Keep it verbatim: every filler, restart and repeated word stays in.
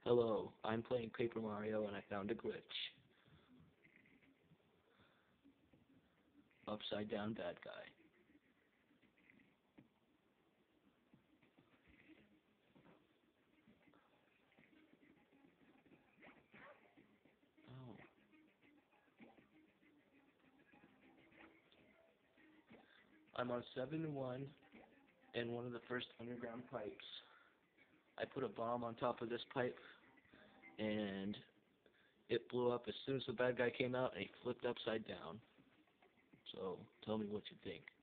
Hello, I'm playing Paper Mario and I found a glitch. Upside down bad guy. Oh. I'm on seven one in one of the first underground pipes. I put a bomb on top of this pipe and it blew up as soon as the bad guy came out and he flipped upside down. So, tell me what you think.